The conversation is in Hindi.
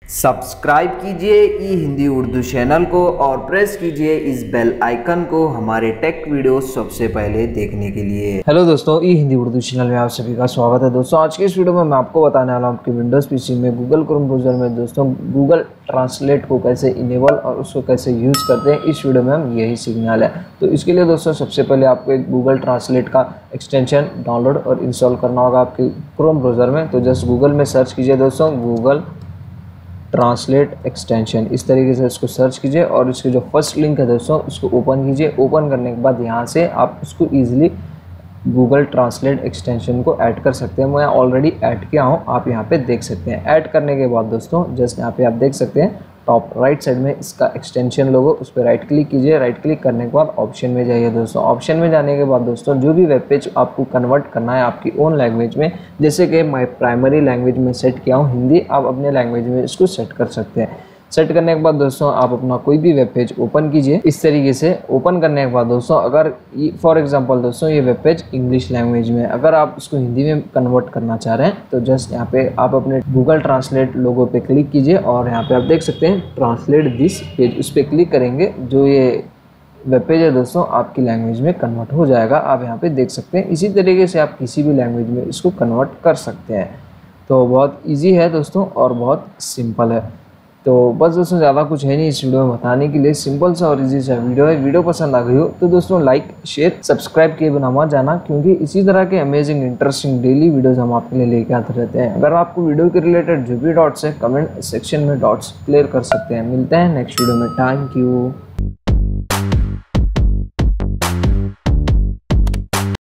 सब्सक्राइब कीजिए ई हिंदी उर्दू चैनल को और प्रेस कीजिए इस बेल आइकन को हमारे टेक वीडियो सबसे पहले देखने के लिए। हेलो दोस्तों, ई हिंदी उर्दू चैनल में आप सभी का स्वागत है। दोस्तों आज की इस वीडियो में मैं आपको बताने वाला हूँ आपके विंडोज़ पीसी में गूगल क्रोम ब्राउज़र में दोस्तों गूगल ट्रांसलेट को कैसे इनेबल और उसको कैसे यूज़ करते हैं। इस वीडियो में हम यही सीखने वाले हैं। तो इसके लिए दोस्तों सबसे पहले आपको एक गूगल ट्रांसलेट का एक्सटेंशन डाउनलोड और इंस्टॉल करना होगा आपके क्रोम ब्राउज़र में। तो जस्ट गूगल में सर्च कीजिए दोस्तों गूगल ट्रांसलेट एक्सटेंशन, इस तरीके से इसको सर्च कीजिए और इसके जो फर्स्ट लिंक है दोस्तों उसको ओपन कीजिए। ओपन करने के बाद यहाँ से आप उसको ईजिली गूगल ट्रांसलेट एक्सटेंशन को ऐड कर सकते हैं। मैं ऑलरेडी ऐड किया हूँ, आप यहाँ पे देख सकते हैं। ऐड करने के बाद दोस्तों जस्ट यहाँ पे आप देख सकते हैं टॉप राइट साइड में इसका एक्सटेंशन लोगो, उस पर राइट क्लिक कीजिए। राइट क्लिक करने के बाद ऑप्शन में जाइए दोस्तों। ऑप्शन में जाने के बाद दोस्तों जो भी वेब पेज आपको कन्वर्ट करना है आपकी ओन लैंग्वेज में, जैसे कि मैं प्राइमरी लैंग्वेज में सेट किया हूँ हिंदी, आप अपने लैंग्वेज में इसको सेट कर सकते हैं। सेट करने के बाद दोस्तों आप अपना कोई भी वेब पेज ओपन कीजिए। इस तरीके से ओपन करने के बाद दोस्तों अगर फॉर एग्जांपल दोस्तों ये वेब पेज इंग्लिश लैंग्वेज में, अगर आप इसको हिंदी में कन्वर्ट करना चाह रहे हैं तो जस्ट यहाँ पे आप अपने गूगल ट्रांसलेट लोगो पे क्लिक कीजिए और यहाँ पे आप देख सकते हैं ट्रांसलेट दिस पेज, उस पर क्लिक करेंगे जो ये वेब पेज है दोस्तों आपकी लैंग्वेज में कन्वर्ट हो जाएगा। आप यहाँ पे देख सकते हैं। इसी तरीके से आप किसी भी लैंग्वेज में इसको कन्वर्ट कर सकते हैं। तो बहुत ईजी है दोस्तों और बहुत सिंपल है। तो बस दोस्तों ज़्यादा कुछ है नहीं इस वीडियो में बताने के लिए, सिंपल सा और इजी सा वीडियो है। वीडियो पसंद आ गई हो तो दोस्तों लाइक शेयर सब्सक्राइब किए बिना मत जाना, क्योंकि इसी तरह के अमेजिंग इंटरेस्टिंग डेली वीडियोस हम आपके लिए लेके आते रहते हैं। अगर आपको वीडियो के रिलेटेड जो भी डाउट्स है कमेंट सेक्शन में डाउट्स क्लियर कर सकते हैं। मिलते हैं नेक्स्ट वीडियो में। Thank you.